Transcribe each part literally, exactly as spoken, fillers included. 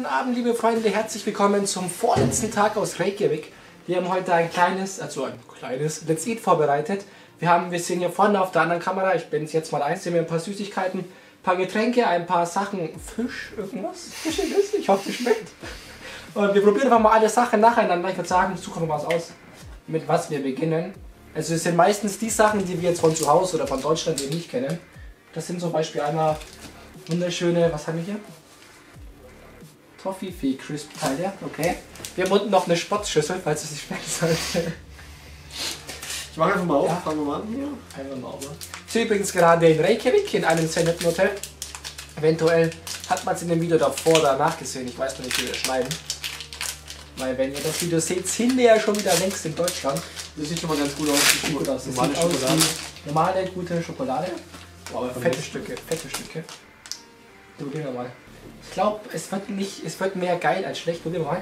Abend, liebe Freunde, herzlich willkommen zum vorletzten Tag aus Reykjavik. Wir haben heute ein kleines, also ein kleines Let's Eat vorbereitet. Wir haben, wir sehen hier vorne auf der anderen Kamera, ich blende es jetzt mal ein, sehen wir ein paar Süßigkeiten, ein paar Getränke, ein paar Sachen, Fisch, irgendwas, Fischiges, ich hoffe, es schmeckt. Und wir probieren einfach mal alle Sachen nacheinander. Ich würde sagen, suchen wir was aus, mit was wir beginnen. Also es sind meistens die Sachen, die wir jetzt von zu Hause oder von Deutschland eben nicht kennen. Das sind zum Beispiel einmal wunderschöne, was haben wir hier? Toffifee Crisp Teile, okay. Wir haben unten noch eine Spottschüssel, falls es nicht schmecken sollte. Ich mache einfach mal auf, Ja. fangen wir mal an hier. Einfach mal auf. Ich bin übrigens gerade in Reykjavik, in einem sehr netten Hotel. Eventuell hat man es in dem Video davor oder danach gesehen, ich weiß noch nicht, wie wir das schneiden. Weil wenn ihr das Video seht, sind wir ja schon wieder längst in Deutschland. Das sieht schon mal ganz gut aus. Das sieht gut aus. Das Normale sieht aus Schokolade. wie normale, gute Schokolade. Oh, aber Fette Stücke, fette Stücke. Probieren wir mal. Ich glaube, es wird nicht, es wird mehr geil als schlecht. Probieren wir mal.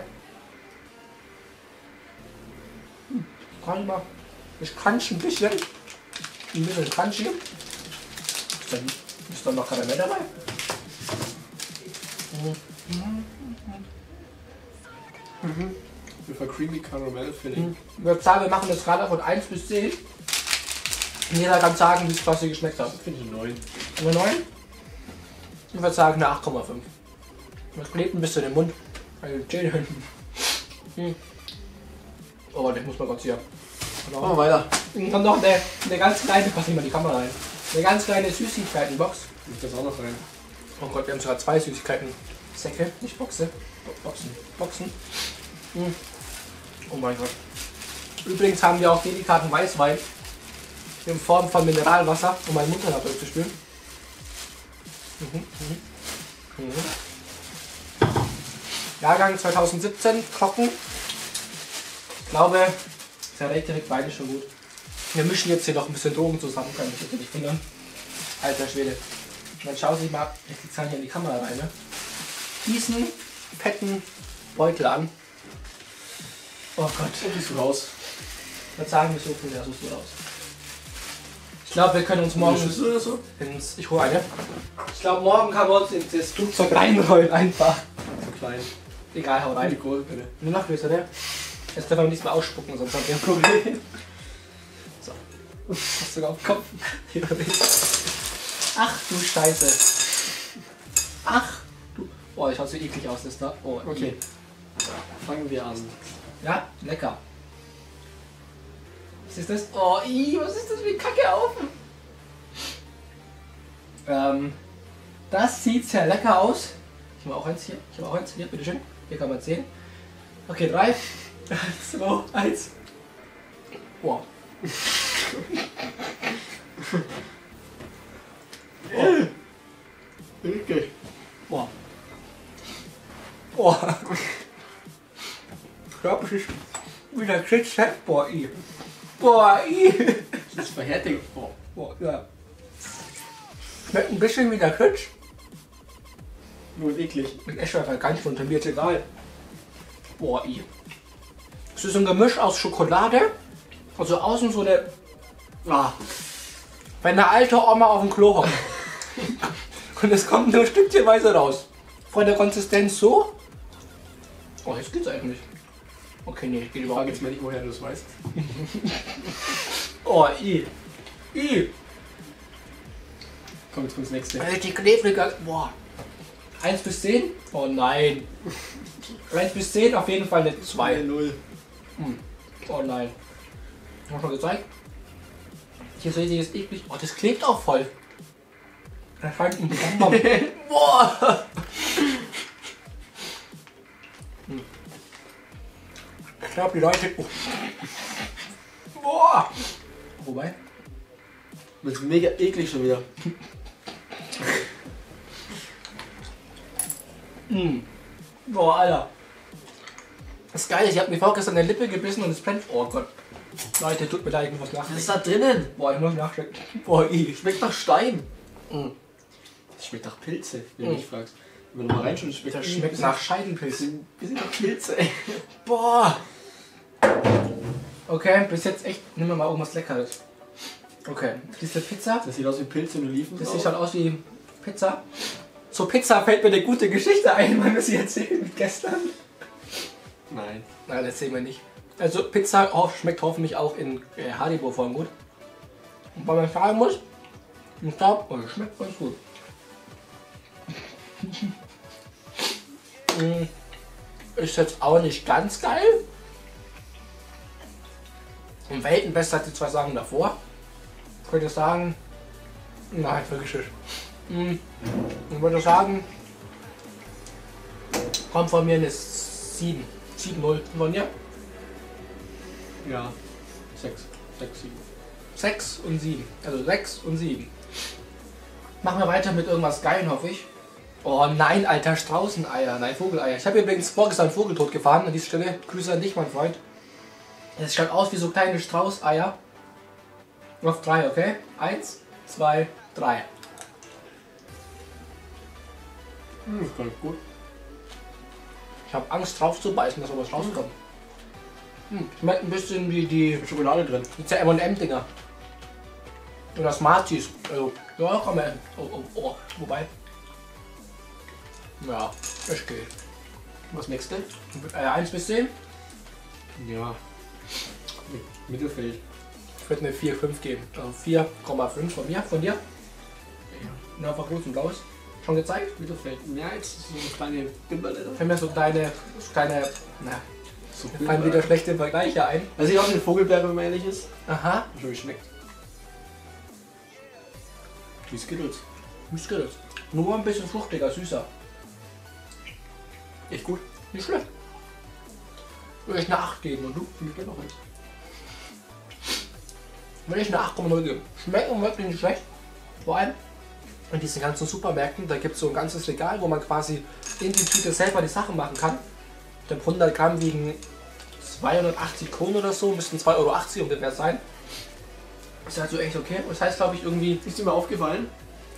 Hm, kann ich mal. Ich crunch ein bisschen. Ein bisschen crunchy. Ist dann, ist dann noch Karamell dabei? Mhm. With a creamy caramel filling. Ich würde sagen, wir machen das gerade von eins bis zehn. Und jeder kann sagen, wie es quasi geschmeckt hat. Finde ich neun. Eine neun? Ich würde sagen eine acht Komma fünf. Das klebt ein bisschen im Mund. Eine zehn hinten. Hm. Oh, das muss man Gott hier. Machen wir weiter. Dann kommt noch eine, eine ganz kleine, pass nicht mal die Kamera rein. Eine ganz kleine Süßigkeitenbox. Muss das auch noch rein. Oh Gott, wir haben sogar zwei Süßigkeiten. Säcke, nicht Boxe. Boxen. Boxen. Hm. Oh mein Gott. Übrigens haben wir auch delikaten Weißwein in Form von Mineralwasser, um meinen Mund durchzuspülen. Mhm. Mhm. Mhm. Jahrgang zwanzig siebzehn, trocken. Ich glaube, der Reykjavik Wein ist schon gut. Wir mischen jetzt hier noch ein bisschen Drogen zusammen, kann ich bitte nicht wundern. Alter Schwede. Und dann schau sie mal, ich zeige hier in die Kamera rein, ne? Diesen fetten Beutel an. Oh Gott. Und bist du raus. Ich würde sagen, wir suchen der suchst du raus. Ich glaube, wir können uns morgen. Eine Schüssel oder so? Ins, ich hole eine. Ich glaube, morgen kann man uns in das Flugzeug reinrollen einfach. So klein. Egal, hau Die rein. große bitte. Nur noch größer, ne? Jetzt dürfen wir nichts mehr ausspucken, sonst haben wir ein Problem. So. Hast du sogar auf den Kopf. Ach du Scheiße. Ach du. Oh, ich schaut so eklig aus, das da. Oh, Okay. Fangen wir an. Ja, lecker. Was ist das? Oh, ii, was ist das für Kacke auf? Ähm, das sieht sehr lecker aus. Ich habe auch eins hier. Ich habe auch eins hier, bitteschön. Hier kann man sehen. Okay, drei, zwei, eins. Boah. Oh. Okay. Boah. Boah. Ich glaube, es ist wieder Kritz. Boah, i. Boah, i. Das ist verhärtet. Oh. Boah, ja. Schmeckt ein bisschen wie der Kritz. Nur eklig. Mit Eschweifer ganz runter, mir ist egal. Boah, i. Es ist ein Gemisch aus Schokolade. Also außen so eine. Ah. Wenn eine alte Oma auf dem Klo hockt. Und es kommt nur stückchenweise raus. Von der Konsistenz so. Oh, jetzt geht's eigentlich. Okay, nee, geht Ich überhaupt frage nicht. jetzt mal nicht, woher du das weißt. Oh, i. I. Komm, jetzt kommt das nächste. Richtig klebriger. Boah. eins bis zehn? Oh nein. eins bis zehn auf jeden Fall eine zwei. null. Hm. Oh nein. Hab ich schon gezeigt? Hier seht ihr, ist eklig. Oh, das klebt auch voll. Da scheint ein Bomber. Boah! Hm. Ich glaube, die Leute. Oh. Boah! Wobei? Das ist mega eklig schon wieder. Mm. Boah, Alter. Das Geile ist, ich habe mir vorgestern eine Lippe gebissen und es brennt. Oh Gott. Leute, tut mir leid, ich muss Was nachdenken. ist da drinnen? Boah, ich muss nachdenken. Boah, i. Schmeckt nach Stein. Mm. Das schmeckt nach Pilze, wenn Mm. du mich fragst. Wenn du mal reinschaust, schmeckt Das das schmeckt nach Scheidenpilz. Wir sind nach Pilze, ey. Boah. Okay, bis jetzt echt. Nimm mir mal irgendwas Leckeres. Okay, diese Pizza. Das sieht aus wie Pilze und Oliven. Das sieht schon aus wie Pizza. Zur Pizza fällt mir eine gute Geschichte ein, wann wir sie erzählen mit gestern. Nein. Nein, das sehen wir nicht. Also Pizza oh, schmeckt hoffentlich auch in äh, Haribo-Form gut. Und weil man sagen muss, ich glaube, oh, das schmeckt ganz gut. Ist jetzt auch nicht ganz geil. Um Welten besser als die zwei Sachen davor. Ich würde sagen, nein, wirklich nicht. Ich würde sagen, kommt von mir eine sieben. sieben null. Von dir? Ja. sechs. sechs, sieben. sechs und sieben. Also sechs und sieben. Machen wir weiter mit irgendwas Geilen, hoffe ich. Oh nein, Alter, Straußeneier. Nein, Vogeleier. Ich habe übrigens vorgestern Vogel tot gefahren. An dieser Stelle Grüße an dich, mein Freund. Es schaut aus wie so kleine Straußeier. Auf drei, okay? Eins, zwei, drei. Hm, ist ganz gut. Ich habe Angst drauf zu beißen, dass was rauskommt. Hm, schmeckt ein bisschen wie die Schokolade drin. diese M und M-Dinger. Oder Smarties. Also, ja, komm mal. Oh, oh, oh. Wobei. Ja, das geht. Was nächste? Äh, eins bis zehn? Ja. Mittelfeld. Ich würde eine vier Komma fünf geben. Also vier Komma fünf von mir. Von dir? Ja. Na, einfach gut und blaues. Schon gezeigt? Mittelfeld. Ja, jetzt ist so eine kleine Bimberle. Fällt mir so kleine, so kleine, na, So mir fallen wieder schlechte Vergleiche ein. Also ich auch eine Vogelbeere, wenn man ehrlich ist. Aha. Hat schon geschmeckt. Wie Skittles. Skittles. Nur ein bisschen fruchtiger, süßer. Echt gut. Nicht schlecht. Würde ich eine acht geben und du? Ich gebe noch eins. Würde ich eine acht Komma null geben. Schmecken wirklich nicht schlecht. Vor allem in diesen ganzen Supermärkten, da gibt es so ein ganzes Regal, wo man quasi in die Tüte selber die Sachen machen kann. Ich glaube hundert Gramm wiegen zweihundertachtzig Kronen oder so, müssten zwei Euro achtzig ungefähr sein. Ist also echt okay. Das heißt, glaube ich, irgendwie. Ist dir mal aufgefallen?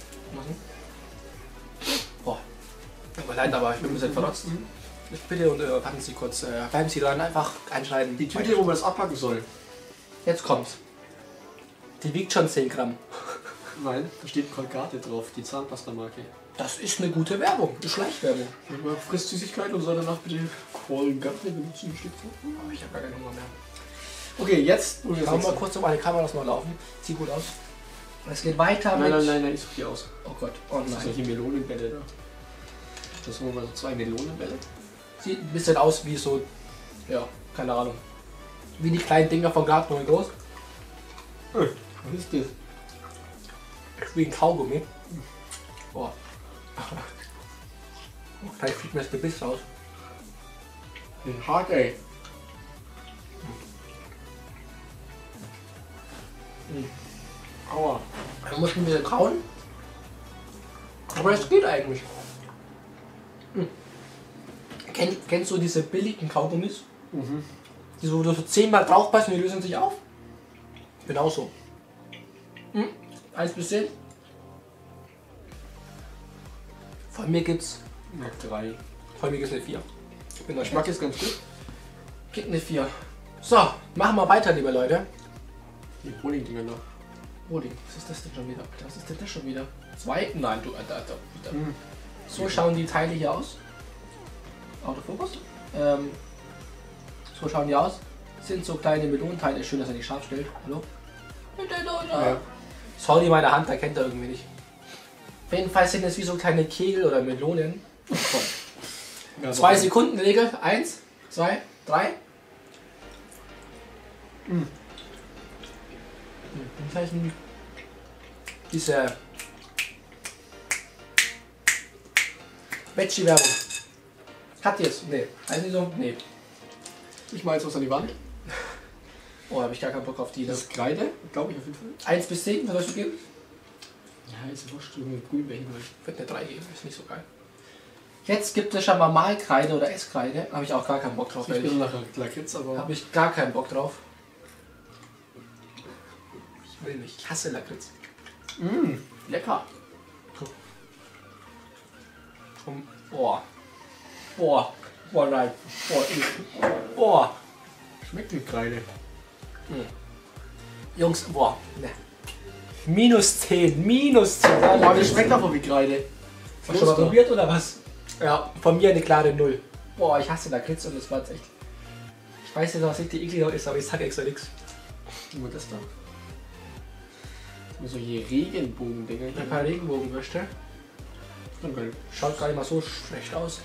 Boah. Tut mir leid, aber ich bin ein bisschen verrotzt. Bitte und äh, warten Sie kurz. Äh, bleiben Sie dran, einfach einschneiden. Die Tüte, wo man das abpacken soll. Jetzt kommt's. Die wiegt schon zehn Gramm. Nein, da steht Colgate drauf, die Zahnpasta-Marke. Das ist eine gute Werbung, eine Schleichwerbung. Man frisst Süßigkeiten und soll danach bitte Colgate benutzen. Steht so. Oh, ich habe gar keinen Hunger mehr. Okay, jetzt. Schauen wir mal kurz, ob meine Kameras noch laufen. Sieht gut aus. Es geht weiter Nein, mit... nein, nein, nein, ich suche die aus. Oh Gott, oh Das sind nein. solche Melonenbälle da. Das sind mal so zwei Melonenbälle. Sieht ein bisschen aus wie so... Ja, keine Ahnung. Wie die kleinen Dinger von Garten und groß. Hm, was ist das? Wie ein Kaugummi. Boah. Oh, gleich fliegt mir das Gebiss raus. Hart, ey. Aua. Da muss man ein bisschen kauen. Aber es geht eigentlich. Hm. Kenn, kennst du diese billigen Kaugummis? Mhm. Die so, so zehnmal draufpassen und die lösen sich auf? Genauso. Hm. eins bis zehn. Von mir gibt's. Ja, drei. Von mir gibt's eine vier. Ich bin Der der Geschmack ist ganz gut. Gibt eine vier. So, machen wir weiter, liebe Leute. Die Bowling-Dinger noch. Bowling, was ist das denn schon wieder? Was ist denn das schon wieder? Zwei? Nein, du, Alter, Alter. Alter. Mhm. So schauen die Teile hier aus. Autofokus. Ähm, so schauen die aus. Sind so kleine Melonenteile. Schön, dass er nicht scharf stellt. Hallo? Ja. Sorry, meine Hand erkennt er irgendwie nicht. Auf jeden Fall sind es wie so kleine Kegel oder Melonen. Oh Gott. Ja, Zwei so. Sekunden Regel. Eins, zwei, drei. Mhm. Das heißt, diese Veggie-Werbung. Hat jetzt? Nee. Heißt nicht so? Nee. Ich mal jetzt was an die Wand. Oh, habe ich gar keinen Bock auf die. Das Das ist Kreide, glaube ich auf jeden Fall. eins bis zehn, was soll ich geben? Ja, ist ja wurscht, mit Grünbärchen halt. Ich würde eine drei geben, ist nicht so geil. Jetzt gibt es schon mal Malkreide oder Esskreide. Habe ich auch gar keinen Bock drauf. Ich bin so nach Lakritz, aber. Habe ich gar keinen Bock drauf. Ich will nicht. Ich hasse Lakritz. Mh, lecker. Um, boah. Boah. Boah, nein. Boah. ich- Boah. Schmeckt wie Kreide. Jungs, boah. Ne. Minus zehn. Minus zehn. Boah, das schmeckt aber wie Kreide. Hast du schon mal probiert oder was? Ja, von mir eine klare Null. Boah, ich hasse Lakritz und das war jetzt echt. Ich weiß nicht, was richtig eklig ist, aber ich sag extra nichts. Guck mal das da. So hier Regenbogen-Dinger. Ein paar Regenbogenwürste. Okay. Schaut gar nicht mal so schlecht aus.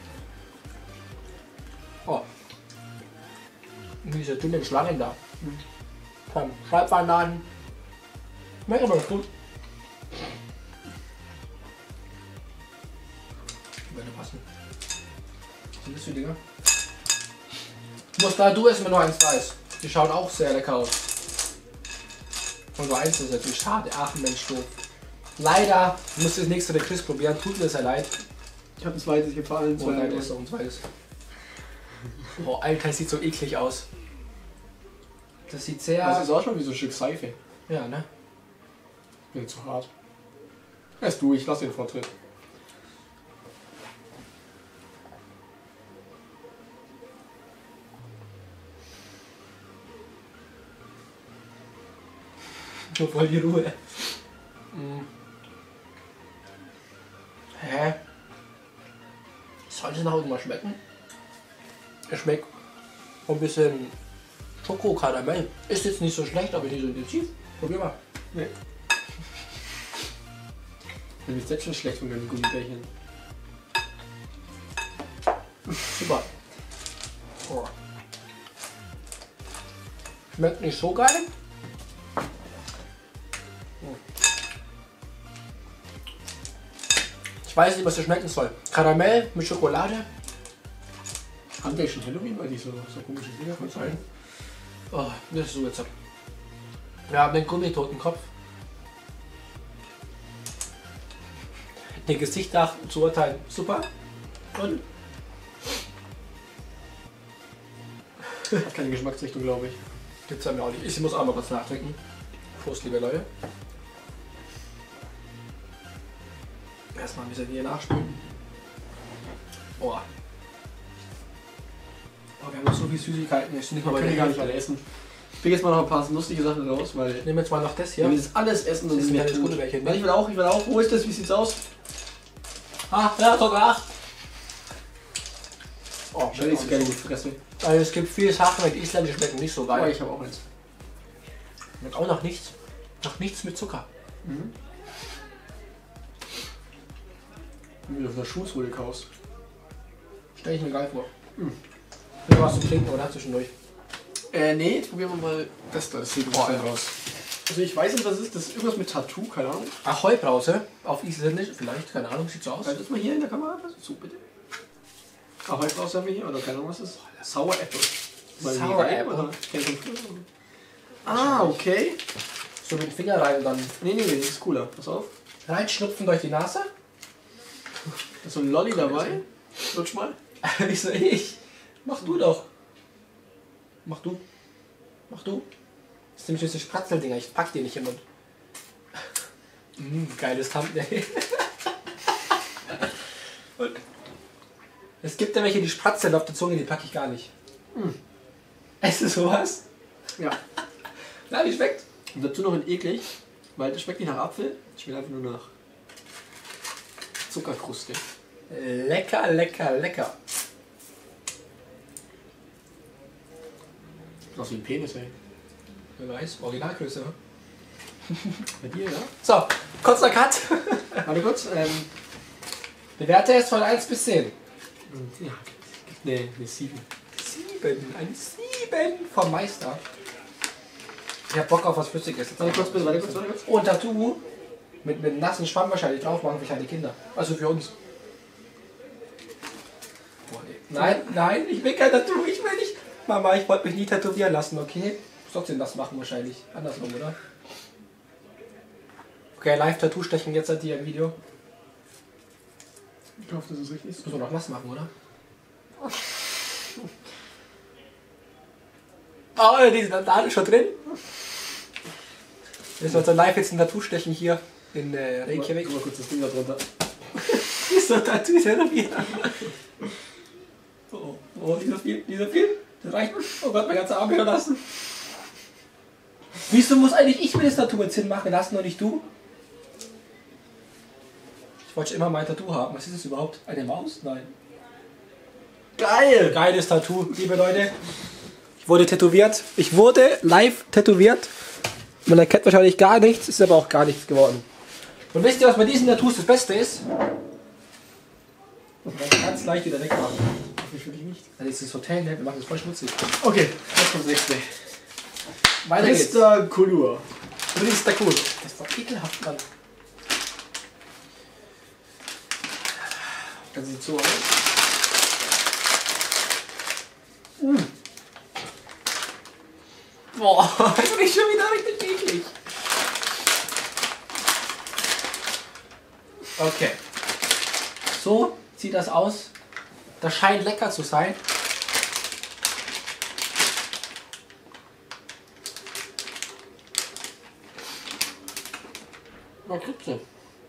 Oh. Diese dünnen Schlangen da. Hm. Vom Schreibwarenladen. Schmeckt aber gut. Würde passen. Was sind die Dinger? Du musst da du essen, wenn nur eins da ist. Die schauen auch sehr lecker aus. Und nur eins ist natürlich schade. Ach Mensch, doof. Leider muss das nächste der Chris probieren. Tut mir sehr leid. Ich habe ein zweites, ich habe vor allem Oh zwei. nein, ist noch ein zweites. Oh, Alter, das sieht so eklig aus. Das sieht sehr... Das ist auch schon wie so ein Stück Seife. Ja, ne? Bin zu hart. Erst du, ich lass den Vortritt. Nur voll die Ruhe. Hm. Hä? Soll das noch irgendwas schmecken? Es schmeckt ein bisschen Schoko-Karamell. Ist jetzt nicht so schlecht, aber nicht so intensiv. Probier mal. Nee. Mir ist jetzt schon schlecht von den Gummibärchen. Super. Oh. Schmeckt nicht so geil. Ich weiß nicht, was das schmecken soll. Karamell mit Schokolade. Haben wir schon Halloween, weil die so, so komische Dinger von sein? Oh, das ist so jetzt. Wir haben den gummitoten Kopf. Den Gesicht nach zu urteilen. Super. Und? Hat keine Geschmacksrichtung, glaube ich. Gibt's ja mir auch nicht. Ich muss auch mal kurz nachdenken. Prost, liebe Leute. Erstmal ein bisschen hier nachspülen. Oh. Oh, wir haben noch so viele Süßigkeiten. Ich nicht mal bei Können der gar nicht Hälfte. alle essen. Ich pick jetzt mal noch ein paar lustige Sachen raus, weil Ich nehme jetzt mal noch das hier. wenn wir das alles essen, dann Das ist ist mir ein kleines gut. Gummibärchen, ne? Warte, ich will auch, ich will auch. Wo ist das? Wie sieht's aus? Ah, ja, sogar acht. Oh, Stell dich so gerne in die Fresse. Also es gibt viele Sachen mit Isländisch schmecken nicht so Oh, geil. ich habe auch eins. Schmeckt auch nach nichts. Nach nichts mit Zucker. Mhm. Wie du auf der Schuhsohle kaust. Stell ich mir geil vor. Mhm. Du was zu trinken oder zwischendurch? Äh, nee, jetzt probieren wir mal das da. Das sieht Boah, gut ja. raus. Also ich weiß nicht, was es ist. Das ist irgendwas mit Tattoo, keine Ahnung. Ahoi-Brause auf Isländisch, vielleicht, keine Ahnung, sieht so aus. Halt das mal hier in der Kamera. So, bitte. Ah, heute raus haben wir hier, oder keine Ahnung, was ist. Sour Apple. Weil Sour die- Apple. oder? Kennt ihr von früher? Ah, okay. So mit dem Finger rein und dann Nee, nee, nee, das ist cooler. Pass auf. reinschnupfen durch die Nase. Da ist so ein Lolli dabei. Lutsch mal. Ich so, ich. Mach du doch. Mach du. Mach du. Das sind nämlich diese Spratzeldinger, ich pack die nicht im Mund. Mm, geiles Thumbnail. Und es gibt ja welche, die spratzeln auf der Zunge, die packe ich gar nicht. Mm. Es ist sowas. Ja. Na, wie schmeckt? Und dazu noch ein eklig, weil das schmeckt nicht nach Apfel, das schmeckt einfach nur nach Zuckerkruste. Lecker, lecker, lecker. Das ist wie ein Penis, ey. Wer weiß, Originalgröße. Ne? Bei dir, ja? So, kurzer Cut. Warte kurz. Ähm, Bewerte es von eins bis zehn. ja, ne, eine sieben. sieben, ein sieben vom Meister. Ich hab Bock auf was Flüssiges. Warte kurz, bitte, warte kurz, warte kurz. Und Tattoo mit, mit nassen Schwamm wahrscheinlich drauf machen für kleine Kinder. Also für uns. Boah, nee. Nein, nein, ich will kein Tattoo, ich will nicht. Mama, ich wollte mich nie tätowieren lassen, okay? Muss trotzdem das machen wahrscheinlich. Andersrum, oder? Okay, Live-Tattoo stechen jetzt an dir im Video. Ich hoffe, das ist richtig. Das müssen wir noch nass machen, oder? Oh, die sind da schon drin. Wir müssen also live jetzt ein Tattoo stechen hier in äh, Reykjavik. Guck mal kurz das Ding da drunter. Ist so Tattoo tätowiert. Oh, oh, nicht so viel, nicht so viel. Das reicht. Oh Gott, mein ganzer Arm wieder lassen. Wieso muss eigentlich ich mir das Tattoo jetzt hinmachen lassen und nicht du? Ich wollte immer mein Tattoo haben. Was ist das überhaupt? Eine Maus? Nein. Geil! Geiles Tattoo, liebe Leute. Ich wurde tätowiert. Ich wurde live tätowiert. Man erkennt wahrscheinlich gar nichts, ist aber auch gar nichts geworden. Und wisst ihr, was bei diesen Tattoos das Beste ist? Man kann ganz leicht wieder wegmachen. Ich will dich nicht. Das ist das Hotel, ne? Wir machen das voll schmutzig. Okay, das kommt das nächste. Weiter geht's. Mister Kulur. Priester cool. Das ist doch ekelhaft, Mann. Das sieht so aus. Mm. Boah, das riecht schon wieder richtig eklig. Okay. So sieht das aus. Das scheint lecker zu sein. Was gibt's denn?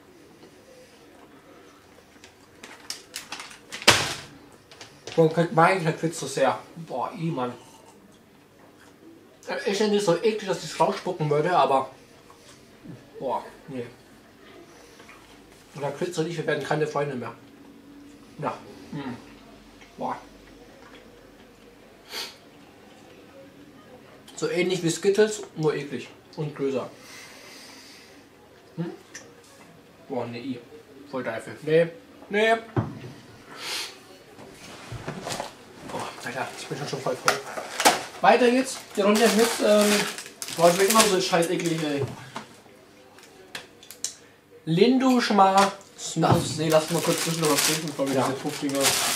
Man kriegt meinen Lakritz so sehr. Boah, i Mann. Ist ja nicht so eklig, dass ich es rausspucken würde, aber. Boah, nee. Und Lakritz und ich, wir werden keine Freunde mehr. Ja. Hm. Boah. So ähnlich wie Skittles, nur eklig. Und größer. Hm? Boah, nee, i. Voll Teufel. Nee. Nee. Alter, ich bin schon, schon voll voll. Weiter geht's. Die Runde mit, ähm, Boah, schmeckt immer so scheiß eklig, ey. Lindu Schma Das, nee, lass mal kurz zwischen noch was trinken, bevor wir Ja. diese Puffdinger.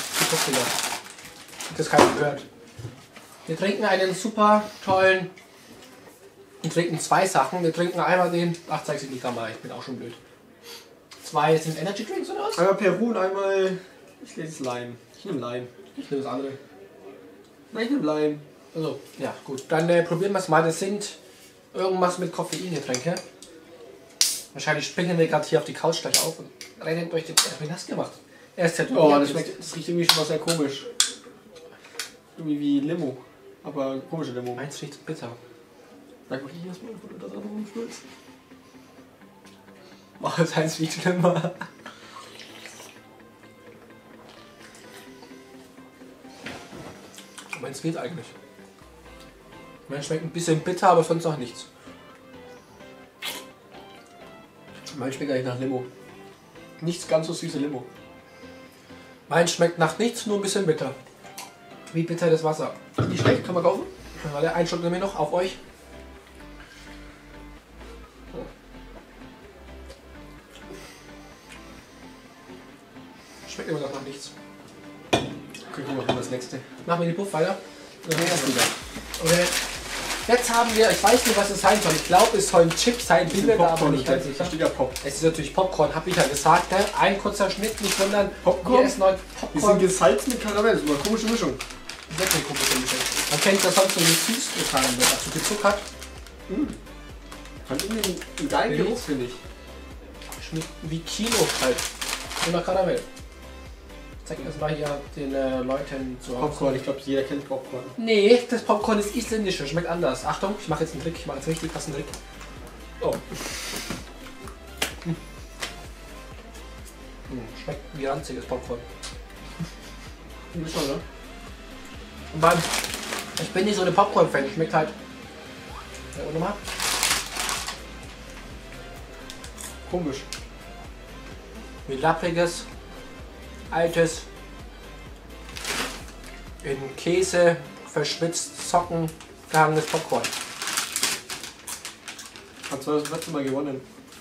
Das keiner gehört. Wir trinken einen super tollen. Wir trinken zwei Sachen. Wir trinken einmal den. Ach, zeig sie nicht mal, ich bin auch schon blöd. Zwei sind Energy Drinks oder was? Einmal Peru und einmal. Ich lese Lime. Ich nehme Lime. Ich nehme das andere. Nein, ich nehme Lime. Also, ja, gut. Dann äh, probieren wir es mal. Das sind irgendwas mit Koffeingetränke. Wahrscheinlich springen wir gerade hier auf die Couch gleich auf und rennen durch den. Er hat das gemacht. Er ist tätowiert. Oh, das, schmeckt, das riecht irgendwie schon mal sehr komisch. Irgendwie wie Limo. Aber komische Limo. Meins riecht bitter. Sag mal, ich erstmal, wo du da dran rumschmilzt. Oh, das heißt wie schlimmer. Meins geht eigentlich. Meins schmeckt ein bisschen bitter, aber sonst auch nichts. Meins schmeckt eigentlich nach Limo. Nichts ganz so süße Limo. Meins schmeckt nach nichts, nur ein bisschen bitter. Wie bitter das Wasser. Nicht schlecht, kann man kaufen? Warte, einen Schluck nehmen wir noch auf euch. Schmeckt immer noch nach nichts. Okay, wir machen das nächste. Machen wir die Puff weiter. Dann nehmen wir das wieder. Okay. Jetzt haben wir, ich weiß nicht, was es sein soll. Ich glaube, es sollen Chips sein, bin mir da aber nicht ganz Da sicher. steht ja Pop. Es ist natürlich Popcorn, habe ich ja gesagt. Ne? Ein kurzer Schnitt, nicht wundern. Popcorn? Wir essen heute Die sind Popcorn. gesalzen mit Karamell. Das ist eine komische Mischung. Wirklich komische Mischung. Man kennt das sonst so mit süß getan wird, also gezuckert. Mmh. Fand irgendwie einen geilen Really? Geruch, finde ich. Schmeckt wie Kino halt. Nur nach Karamell. Zeig das mal hier den äh, Leuten zu Hause. Popcorn, ich glaube, jeder kennt Popcorn. Nee, das Popcorn ist isländisch, das schmeckt anders. Achtung, ich mache jetzt einen Trick, ich mache jetzt richtig krassen Trick. Oh. Hm. Hm, schmeckt wie ranziges Popcorn. Hm, schon, ne? Und beim, ich bin nicht so ein Popcorn-Fan, schmeckt halt. Ja, und nochmal. Komisch. Wie lappriges, altes, in Käse verschwitzt, Socken gehangenes Popcorn. Hat zwar das letzte Mal gewonnen.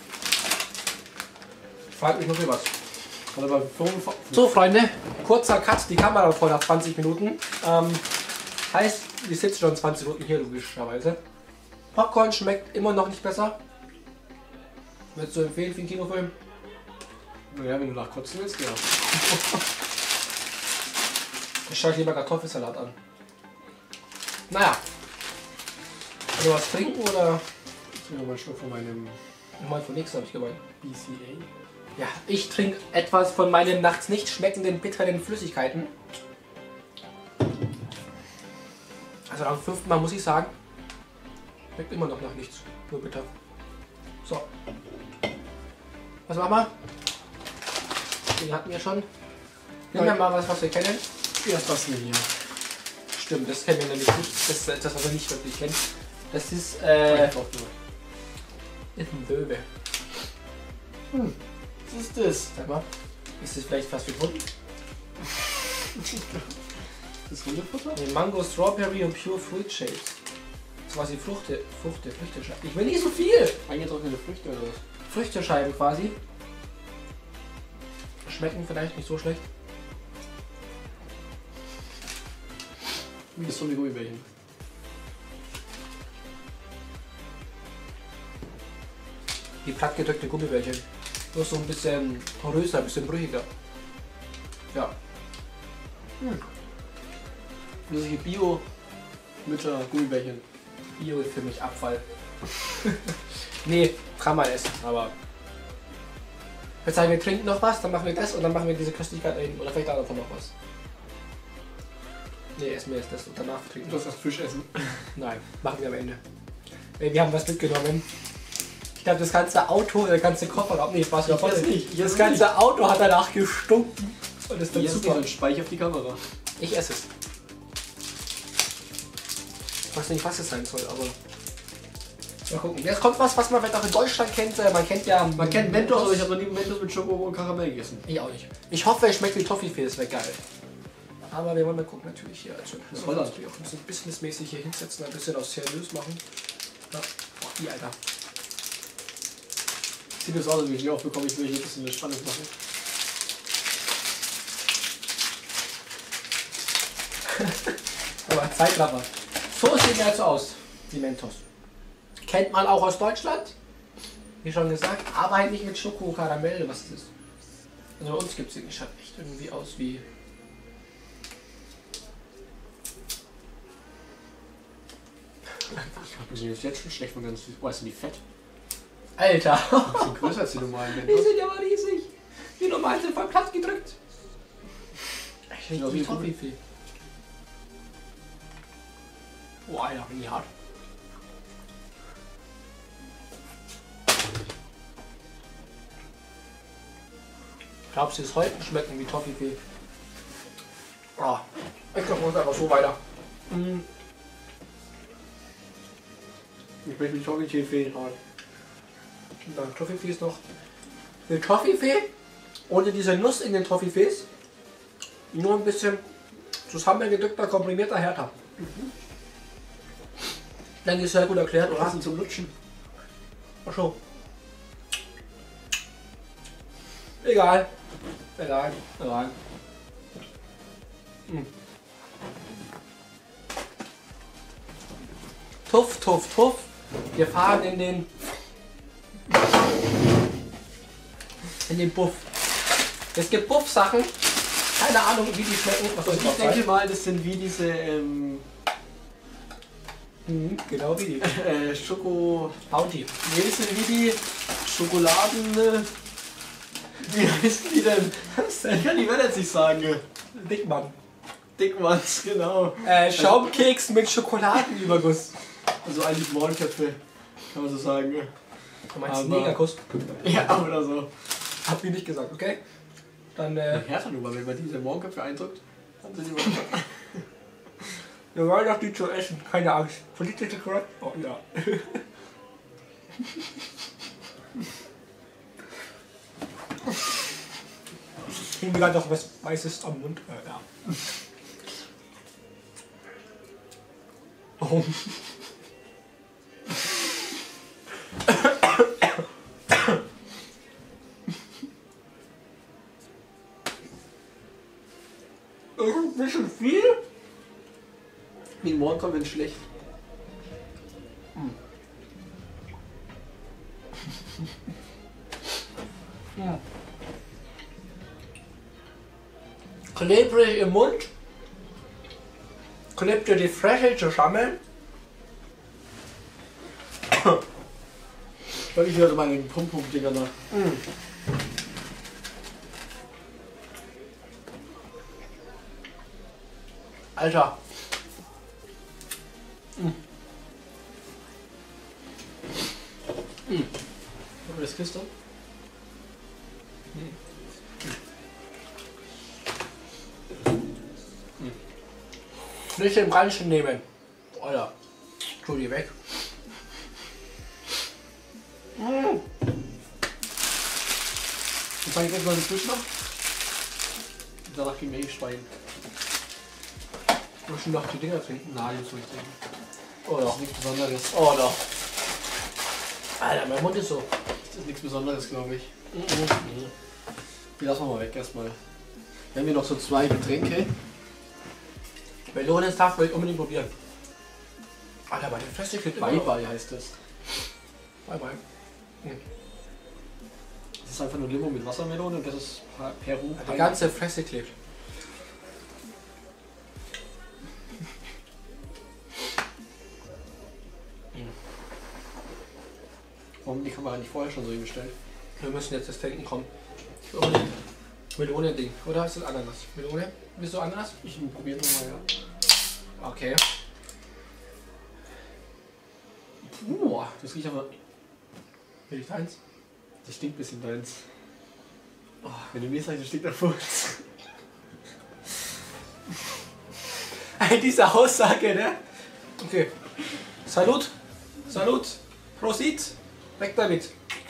Ich frage mich noch für was. Hat aber fünf. So Freunde, kurzer Cut, die Kamera voll nach zwanzig Minuten. Ähm, heißt, die sitzt schon zwanzig Minuten hier logischerweise. Popcorn schmeckt immer noch nicht besser. Würdest du empfehlen für einen Kinofilm? Naja, wenn du nach kotzen willst, ja. Ich schaue lieber Kartoffelsalat an. Naja. Will du was trinken oder? Ich trinke mal einen Schluck von meinem Mal von nichts habe ich gemeint. B C A. Ja, ich trinke etwas von meinen nachts nicht schmeckenden bitteren Flüssigkeiten. Also am fünften Mal muss ich sagen, schmeckt immer noch nach nichts, nur bitter. So. Was machen wir? Den hatten wir schon. Nehmen wir mal was, was wir kennen. Erst das hier. Stimmt, das kennen wir nämlich nicht. Das ist das, was wir nicht wirklich kennen. Das ist, äh, ist ein Löwe. Hm. Was ist das? Sag mal, ist das vielleicht was für Hund? Das ist Hundefutter? Nee, Mango, Strawberry und Pure Fruit Shapes. Das war die Fruchte, Fruchte, Früchtescheiben. Ich will nicht so viel! Eingetrocknete Früchte oder was? Früchtescheiben quasi. Schmecken vielleicht nicht so schlecht. Wie das so wie Gummibärchen. Die plattgedrückte Gummibärchen. Nur so ein bisschen poröser, ein bisschen brüchiger. Ja. Hm. Das ist hier Bio mit äh, Gummibärchen. Bio ist für mich Abfall. Nee, kann man essen, aber. Jetzt sagen wir trinken noch was, dann machen wir das und dann machen wir diese Köstlichkeit dahin. Oder vielleicht davon noch was. Nee, essen wir jetzt das und danach trinken Du wir. hast das Fisch essen. Nein, machen wir am Ende. Ey, wir haben was mitgenommen. Ich glaube, das ganze Auto, der ganze Kofferraum, nee, was Ich esse nicht, ich Das esse ganze nicht. Auto hat danach gestunken. Und das ist dann Jetzt super. nicht, speich auf die Kamera. Ich esse es. Ich weiß nicht, was es sein soll, aber. Mal gucken. Jetzt kommt was, was man vielleicht auch in Deutschland kennt. Äh, Man kennt ja. Man kennt Mentos, aber ich habe noch nie Mentos mit Schoko und Karamell gegessen. Ich auch nicht. Ich hoffe, es schmeckt wie Toffifee, das wäre geil. Aber wir wollen mal gucken, natürlich hier. Also, Das ist wir Holland. natürlich auch ein bisschen businessmäßig hier hinsetzen, ein bisschen auf seriös machen. Ja. Boah, die Alter. Sieht das aus, wie ich auch bekomme, ich will hier ein bisschen Spannung machen. Aber Zeitraffer. So sehen die also aus, die Mentos. Kennt man auch aus Deutschland, wie schon gesagt, aber halt nicht mit Schoko, Karamell, was ist das? Also bei uns gibt es den, schaut echt irgendwie aus wie. Ich bin jetzt schon schlecht von ganz. Weißt du, die Fett? Alter! Die sind größer als die normalen Die Mentos. sind ja mal riesig! Die normalen sind voll platt gedrückt. Ich Sieht aus wie wie Toffifee. Oh, Alter, wie hart. Glaubst du, es heute schmecken wie Toffifee? Ah, ich glaube, uns einfach so weiter. Mm. Ich möchte mit Toffifee fehlen. Und dann Toffifee ist noch. Eine Toffifee ohne diese Nuss in den Toffifees. Nur ein bisschen zusammengedrückter, komprimierter Härter. Mhm. Denke ich, sehr gut erklärt, oder? Passend zum Lutschen. Ach so. Egal. Egal. Egal. Hm. Tuff, tuff, tuff. Wir fahren in den in den Buff. Es gibt Buff-Sachen. Keine Ahnung, wie die schmecken. Was soll Ich ich noch denke sagen? mal, das sind wie diese ähm, Mhm, genau wie die. äh, Schoko. Bounty. Nee, das sind wie die Schokoladen. Äh, wie heißen die denn? Ich kann die Welt jetzt nicht sagen. Dickmann. Dickmanns, genau. Äh, Schaumkeks mit Schokoladenüberguss. Also eigentlich Maulköpfe, kann man so sagen. Du meinst Aber- Negerkuss? Ja, oder so. Hab ich nicht gesagt, okay? Dann, äh, Härter nur mal, wenn man diese Maulköpfe eindrückt, dann sind die mal. wir wollen doch die zu essen, keine Angst. Political correct? Oh ja. Ich mir gerade noch was Weißes am Mund. Äh, ja. Oh. Das ist ein bisschen viel. Wie ein Morgen kommt, wenn schlecht. Ja. Klebrig im Mund. Klebt dir die Fläche zusammen. Weil ich höre mal den Pum-Pum-Dinger nach. Alter. Wollen wir das küstern? Nicht den Brandchen nehmen. Alter, tu die weg. Mmh. Ich fange jetzt mal den Fisch noch. Danach kriegen wir eh Schwein. Muss ich noch die Dinger trinken? Nein, jetzt will ich trinken. Oh Das doch. ist nichts Besonderes. Oh doch. Alter, mein Mund ist so. Das ist nichts Besonderes, glaube ich. Mhm. Die lassen wir mal weg erstmal. Wir haben hier noch so zwei Getränke. Melonensaft will ich unbedingt probieren. Alter, meine Fresse kriegt immer Bye noch. Bye heißt das. Bye bye. Mhm. Das ist einfach nur Limo mit Wassermelone und das ist Pa- Peru. Die ganze Fresse klebt. Warum haben die Kamera nicht vorher schon so hingestellt? Wir müssen jetzt das Trinken kommen. Ich will unbedingt Melone-Ding. Oder ist das Ananas? Melone? Willst du Ananas? Ich probiere nochmal, ja. Okay. Puh. Das riecht aber. Will ich deins? Das stinkt ein bisschen deins. Oh, wenn du mir sagst, das stinkt nach Furz. Diese Aussage, ne? Okay. Salut. Salut. Prosit. Weg damit.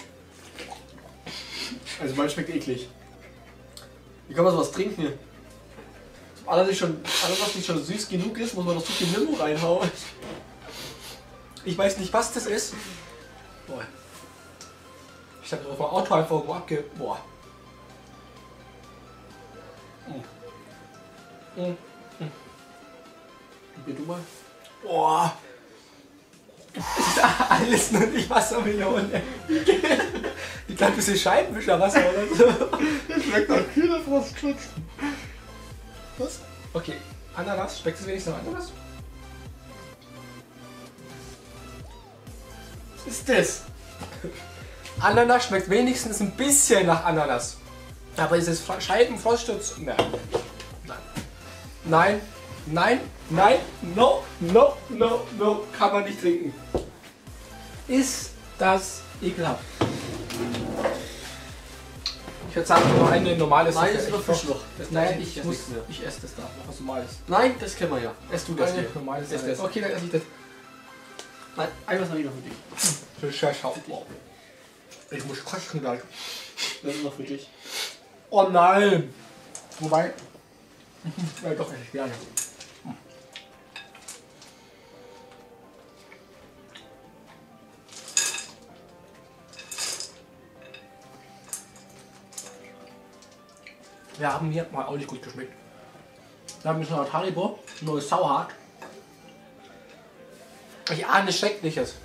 Also mein schmeckt eklig. Wie kann man sowas trinken hier? Alles, nicht schon, alles was nicht schon süß genug ist, muss man noch so viel Limo reinhauen. Ich weiß nicht, was das ist. Boah. Ich hab auf dem Auto einfach irgendwo abge... Boah. Mm. Mm. Probier du mal. Boah. Das ist alles nur nicht Wassermelone. Ich glaube, das ist Scheibenwischerwasser oder so. Das schmeckt nach Kühlefrostschutz. Was? Okay. Ananas. Schmeckt es wenigstens nach Ananas? Was ist das? Ananas schmeckt wenigstens ein bisschen nach Ananas. Aber ist es Fra- Scheibenfrostschutz? Nein. Nein. Nein. Nein. Nein. No. No. No. No. Kann man nicht trinken. Ist das ekelhaft. Ich würde sagen, nur eine normale Nein, Sache. das ist noch Ich- Fisch noch. Das Nein, darf ich, esse muss, nichts mehr. ich esse das da. Noch was Normales. Nein, das kennen wir ja. Ess du das Eine hier. normale Ess Sache. das. Okay, dann esse ich das. Nein, einmal habe ich noch für dich. Für Scheißhaufen. Ich muss kosten gleich. Das ist noch für dich. Oh nein! Wobei. Ja, doch, ich gerne. Wir haben hier mal auch nicht gut geschmeckt. Wir haben ein bisschen Haribo, nur ist sauhart. Ich ahne Schreckliches.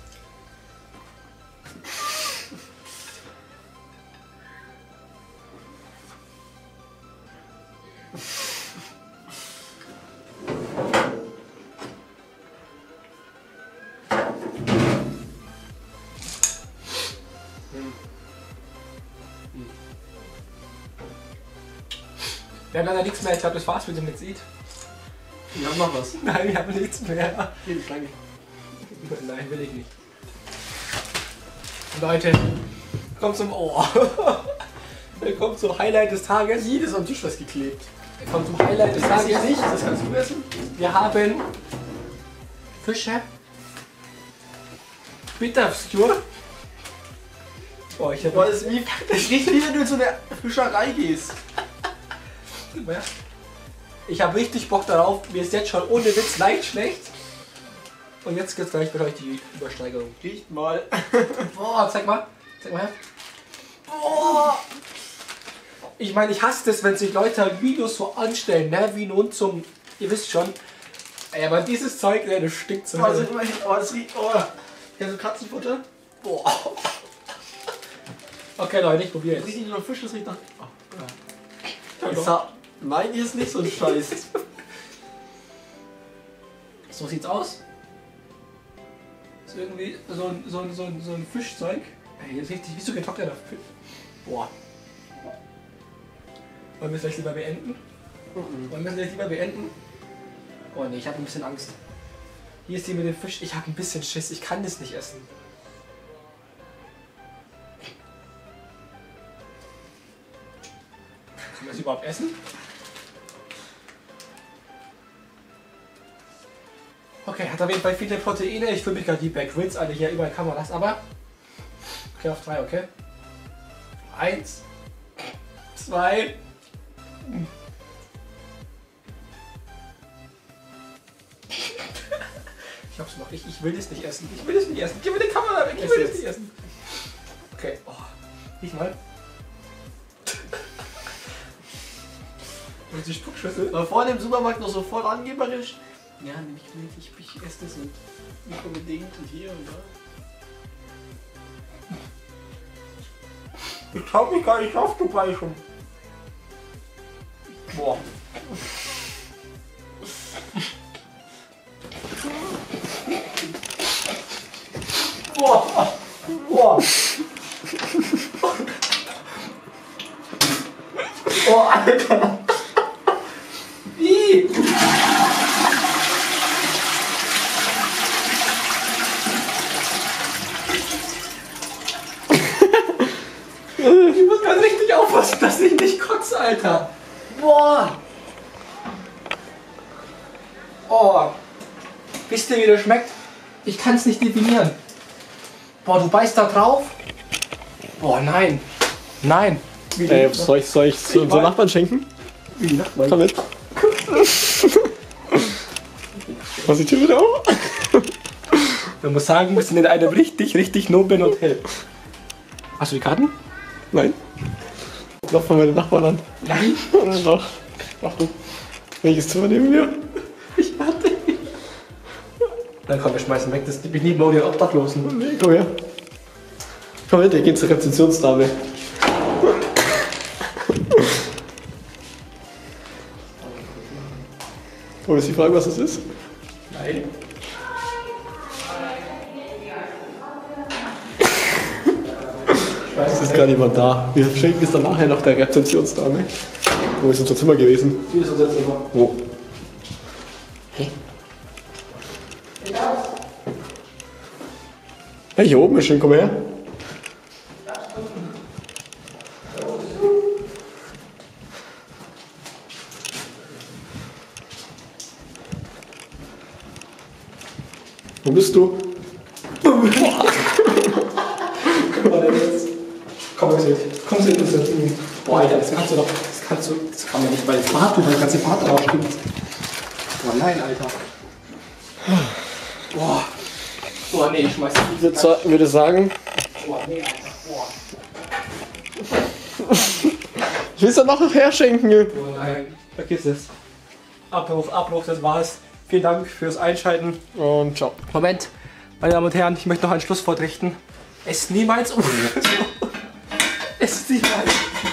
Wir haben leider nichts mehr. Ich glaube, das war's mit dem Mezid. Wir haben noch was. Nein, wir haben nichts mehr. Hier die Schlange. Nein, will ich nicht. Leute, kommt zum Ohr. Willkommen zum Highlight des Tages. Jedes am Tisch festgeklebt. Kommt zum Highlight des Das weiß Tages. ich nicht, das kannst du essen. Wir haben Fische. Bitterskjur. Oh, ich Boah, habe das, ist wie, das riecht wie wenn du in so eine Fischerei gehst. ich hab richtig Bock darauf. Mir ist jetzt schon ohne Witz leicht schlecht. Und jetzt geht's gleich mit euch die Übersteigerung. Riecht mal. Boah, zeig mal. Zeig mal her. Boah. Ich meine, ich hasse das, wenn sich Leute halt Videos so anstellen, ne? Wie nun zum. Ihr wisst schon. Ey, aber dieses Zeug, ne, das stinkt so. Oh, das, riecht, oh, das riecht. Oh. Ja, so Katzenfutter. Boah. Okay, Leute, ich probiere Das jetzt. riecht nicht nach Fisch, das riecht nach. Oh. Ja, Ich doch. sag, nein, hier ist nicht so ein Scheiß. So sieht's aus. Ist irgendwie so ein, so ein, so ein, so ein Fischzeug. Ey, das ist richtig wie so getrockneter Fisch. Boah. Wollen wir es vielleicht lieber beenden? Wollen wir es vielleicht lieber beenden? Oh ne, ich habe ein bisschen Angst. Hier ist die mit dem Fisch. Ich habe ein bisschen Schiss. Ich kann das nicht essen. Können wir das überhaupt essen? Okay, hat auf jeden Fall viele Proteine. Ich fühle mich gerade wie bei Grills, alle hier überall Kameras, aber. Okay, auf drei, okay. Eins, zwei. Ich hab's noch. Ich, ich will das nicht essen. Ich will das nicht essen. Gib mir die Kamera weg. Ich will das nicht essen. Okay. Oh. Riech mal. Und die Spuckschüssel. War vorne im Supermarkt noch so voll angeberisch. Ja, ich will nicht, ich, ich esse das und nicht unbedingt und hier und da. Ich trau mich gar nicht auf, du Beißen. Boah. Boah. Boah. Oh, Alter. Wie? Ich muss ganz richtig aufpassen, dass ich nicht kotze, Alter. Boah. Oh. Wisst ihr, wie das schmeckt? Ich kann es nicht definieren. Boah, du beißt da drauf? Boah, nein. Nein. Ey, soll ich, soll ich zu unseren Nachbarn schenken? Wie die Nachbarn? Komm mit. Was die Tür wieder auf? Man muss sagen, wir sind in einem richtig, richtig noblen Hotel. Hast du die Karten? Nein. Lauf mal meine Nachbarn an. Nein. Doch. Achtung. Welches Zimmer nehmen wir? Ich warte. Dann komm, wir schmeißen weg. Das bin ich nie den Obdachlosen. Nee, komm her. Komm mit, wir gehen zur Rezeptionsdame. Oder Sie fragen, was das ist? Nein. Es ist gar niemand da. Wir schenken es dann nachher noch der Rezeptionsdame. Wo ist unser Zimmer gewesen? Hier ist unser Zimmer. Wo? Hä? Hey, hier oben ist schön, komm her. Wo bist du? Komm mal jetzt. Komm jetzt. Boah, Alter, das kannst du doch. Das kannst du. Das kann man nicht, weil das Fahrtuch, weil die ganze Fahrt drauf stimmt. Boah, nein, Alter. Boah. Boah, nee, ich schmeiß das nicht. Ich würde, würde sagen. Boah, nee, Alter. Boah. Ich will es dann noch herschenken. Boah, nein. Vergiss es. Abruf, Abruf, das war's. Vielen Dank fürs Einschalten. Und ciao. Moment, meine Damen und Herren, ich möchte noch ein Schlusswort richten. Esst niemals. Oh. Esst niemals.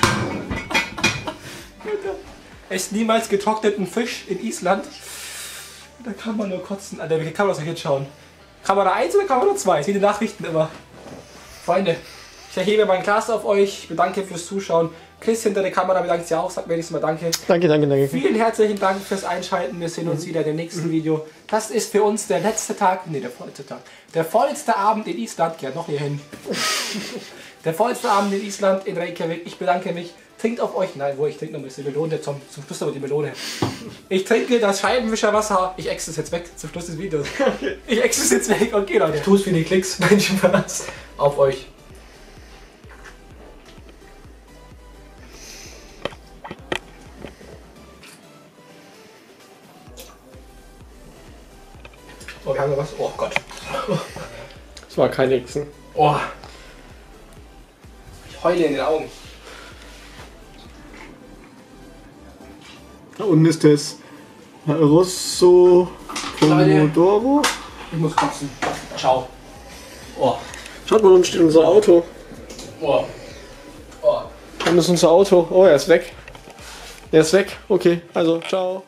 Esst niemals getrockneten Fisch in Island. Da kann man nur kotzen. Alter, welche Kamera soll ich jetzt schauen? Kamera eins oder Kamera zwei? Ich sehe die Nachrichten immer. Freunde, ich erhebe mein Glas auf euch. Ich bedanke fürs Zuschauen. Chris hinter der Kamera bedankt sich auch. Sagt wenigstens mal Danke. Danke, danke, danke. Vielen herzlichen Dank fürs Einschalten. Wir sehen uns wieder in dem nächsten Video. Das ist für uns der letzte Tag, nee, der vollste Tag. Der vollste Abend in Island. Geht noch hier hin. Der vollste Abend in Island, in Reykjavik. Ich bedanke mich. Trinkt auf euch. Nein, wo ich trinke noch ein bisschen Melone. Zum, zum Schluss aber die Melone. Ich trinke das Scheibenwischerwasser. Ich ex es jetzt weg zum Schluss des Videos. Ich ex es jetzt weg. Okay, Leute. Tu es für die Klicks. Mein Spaß. Auf euch. Oh, wir haben noch was. Oh Gott. Es war kein Hexen. Oh. Ich heule in den Augen. Da unten ist das Rosso Pomodoro. Ich muss kotzen. Ciao. Oh. Schaut mal, unten steht unser Auto. Oh. Oh. Unten ist unser Auto. Oh, er ist weg. Er ist weg. Okay, also ciao.